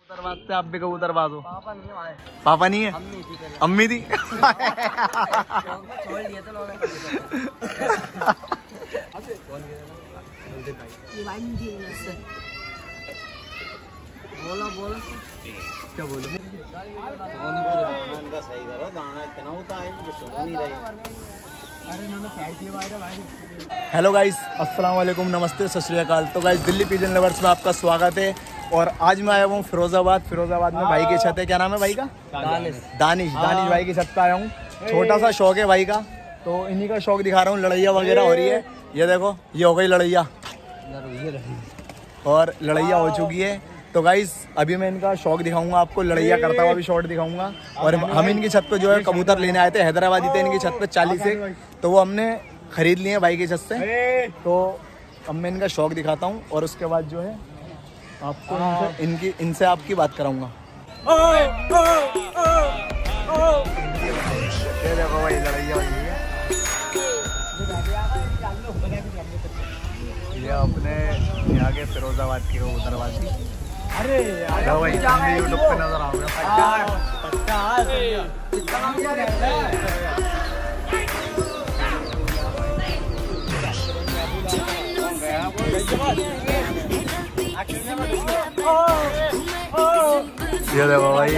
कबूतरबाज थे आप भी कबूतरबाज हो? पापा नहीं है हमारे। पापा नहीं है, अम्मी थी। छोड़ दिया तो बोलो बोलो क्या बोलो? हेलो गाइस, अस्सलाम वालेकुम, नमस्ते, सत श्री अकाल। तो गाइस दिल्ली पिजन लवर्स में आपका स्वागत है। और आज मैं आया हूँ फिरोजाबाद में भाई की छत है। क्या नाम है भाई का? दानिश भाई की छत पे आया हूँ। छोटा सा शौक है भाई का, तो इन्हीं का शौक दिखा रहा हूँ। लड़ैया वगैरह हो रही है, ये देखो, ये हो गई लड़ैया और लड़ैया हो चुकी है। तो गाइस अभी मैं इनका शौक दिखाऊंगा आपको, लड़ैया करता हुआ भी शॉट दिखाऊंगा। और हम इनकी छत पे जो है कबूतर लेने आए थे, हैदराबादी थे इनकी छत पे 40 से, तो वो हमने खरीद लिए भाई की छत से। तो अब मैं इनका शौक दिखाता हूँ और उसके बाद जो है आपको इनसे आपकी बात कराऊंगा। ये देखो भाई लड़ैया हुई है, ये अपने यहाँ के फिरोजाबाद की कबूतरबाजी। अरे भाई यूट्यूब पे नजर आओगे। ये देखो भाई,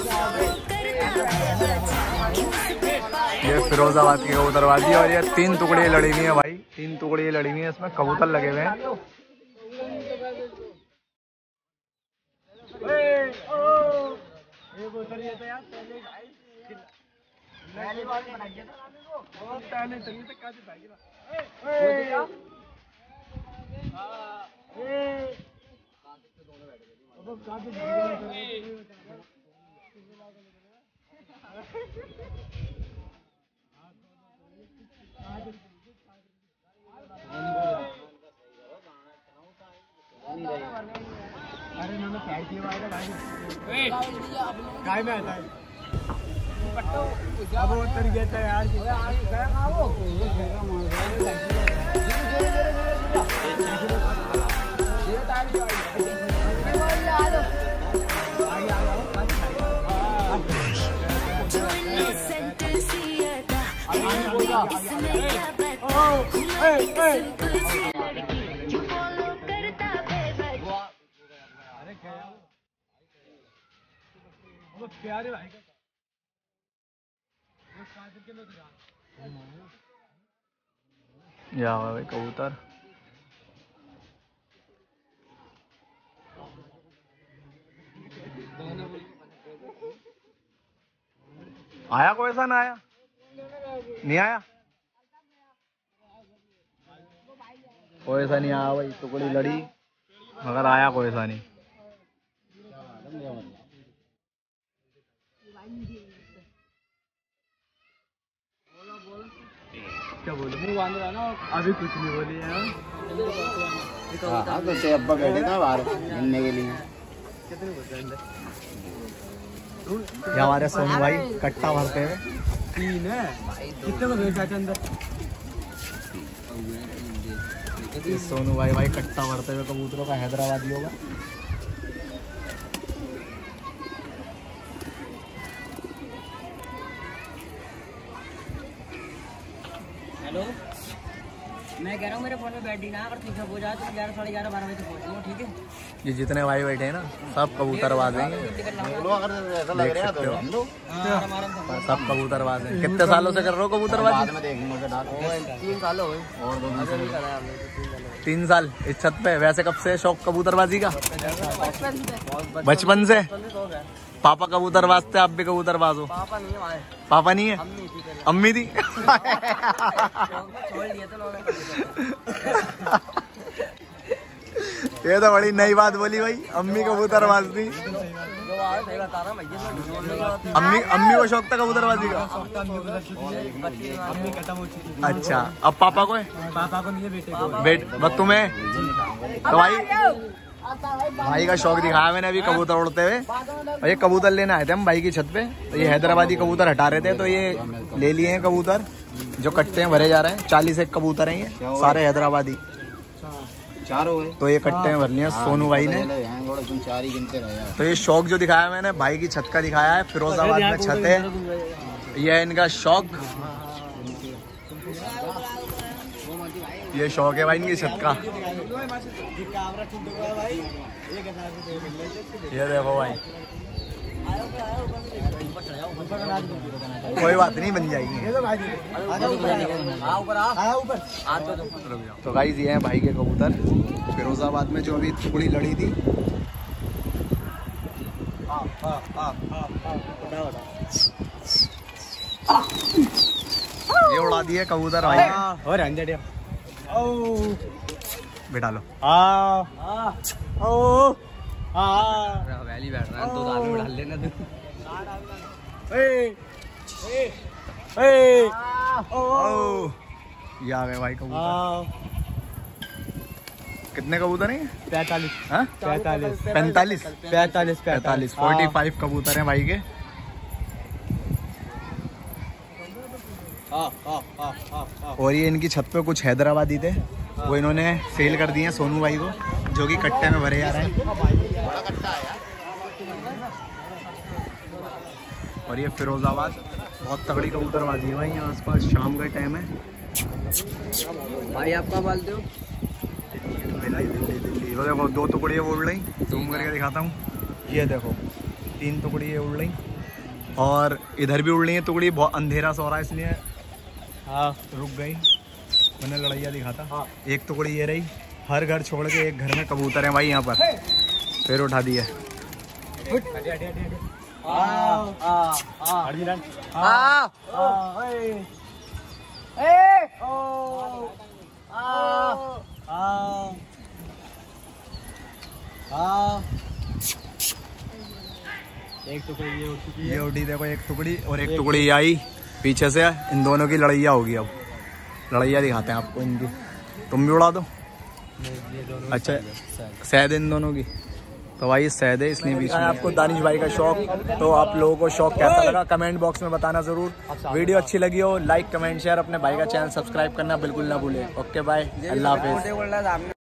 ये फिरोजाबाद की कबूतरबाजी और ये 3 टुकड़े लड़ी हुई है भाई, 3 टुकड़े लड़ी हुई है, इसमें कबूतर लगे हुए हैं। काय में आता है अब उतर गया था यार। प्यारे भाई या भाई कबूतर आया, कोई ऐसा ना आया, नहीं आया, कोई ऐसा नहीं आया भाई। टुकड़ी लड़ी मगर आया कोई ऐसा नहीं। क्या बोलो? मुँह बांध रहा ना, अभी कुछ नहीं बोली है। तो से अब्बा बैठे था बाहर मिलने के लिए। ये हमारे सोनू भाई कट्टा भरते हुए 3 है। कितने को भेजा अंदर? सोनू भाई कट्टा भरते हुए कबूतरों का हैदराबादी होगा। हेलो, मैं कह रहा हूँ मेरे फोन में बैटरी ना, अगर ठीक हो जाए तो 11, साढ़े 11, 12 बजे पहुँचूंगा, ठीक है? ये जितने भाई बैठे हैं ना, सब कबूतरबाज हैं। सब कबूतरबाज हैं। कितने सालों से कर रहे हो कबूतरबाजी? 3 साल हो गए। 3 साल इस छत पे। वैसे कब से शौक कबूतरबाजी का? बचपन से। पापा कबूतरबाज थे, आप भी कबूतरबाज हो? पापा नहीं है हमारे। पापा नहीं है, अम्मी थी। छोड़ दिया तो ये तो बड़ी नई बात बोली भाई, अम्मी कबूतरबाज थी। अम्मी को शौक था कबूतरबाजी का? अच्छा, अब पापा को है? पापा को नहीं है, बेटे को। बस तुम्हें तो भाई का शौक दिखाया मैंने अभी कबूतर उड़ते हुए। और ये कबूतर लेने आए थे हम भाई की छत पे, तो ये हैदराबादी कबूतर हटा रहे थे, तो ये ले लिए हैं कबूतर जो कट्टे हैं भरे जा रहे हैं। 40 एक कबूतर हैं, ये सारे हैदराबादी चारों है। तो ये कट्टे में भर लिए सोनू भाई ने। तुम 4 ही गिनते रहे। तो ये शौक जो दिखाया मैंने भाई की छत का दिखाया है, फिरोजाबाद में छत है। ये है इनका शौक, ये शौक है भाई इनकी छत का। ये देखो भाई, कोई बात नहीं, बन जाएगी। तो गाइस ये हैं भाई के कबूतर फिरोजाबाद में जो अभी टुकड़ी लड़ी थी। ये उड़ा दिए कबूतर भाई। और अंजड़ बिठा लो। वैली बैठ रहा है, 2 दाने उड़ा लेना तू। ये आ गए भाई कबूतर। कितने कबूतर हैं? 45 45 45 कबूतर हैं भाई के। और ये इनकी छत पे कुछ हैदराबादी थे, वो इन्होंने सेल कर दिए हैं सोनू भाई को, जो कि कट्टे में भरे जा रहे हैं। और ये फिरोजाबाद बहुत तगड़ी कबूतरबाजी है भाई यहाँ आसपास। शाम का टाइम है भाई। आपका बाल दो। दिल्ली वो देखो 2 टुकड़ियाँ उड़ रही, जूम करके दिखाता हूँ। ये देखो 3 टुकड़ियाँ उड़ रही, और इधर भी उड़ रही है टुकड़ी। बहुत अंधेरा सा हो रहा है इसलिए रुक गई, मैंने लड़ैया दिखाता। एक टुकड़ी ये रही। हर घर छोड़ के एक घर में कबूतर है भाई यहाँ पर। फिर उठा दिया। एक टुकड़ी ये उठी देखो, एक टुकड़ी और एक टुकड़ी आई पीछे से। इन दोनों की लड़ैया होगी। अब लड़ैया दिखाते हैं आपको इनकी। तुम भी उड़ा दो। अच्छा सैद इन दोनों की। तो भाई सैद है इसलिए बीच में। आपको दानिश भाई का शौक, तो आप लोगों को शौक कैसा लगा कमेंट बॉक्स में बताना जरूर। वीडियो अच्छी लगी हो लाइक कमेंट शेयर, अपने भाई का चैनल सब्सक्राइब करना बिल्कुल ना भूले। ओके बाय, अल्लाह हाफिज।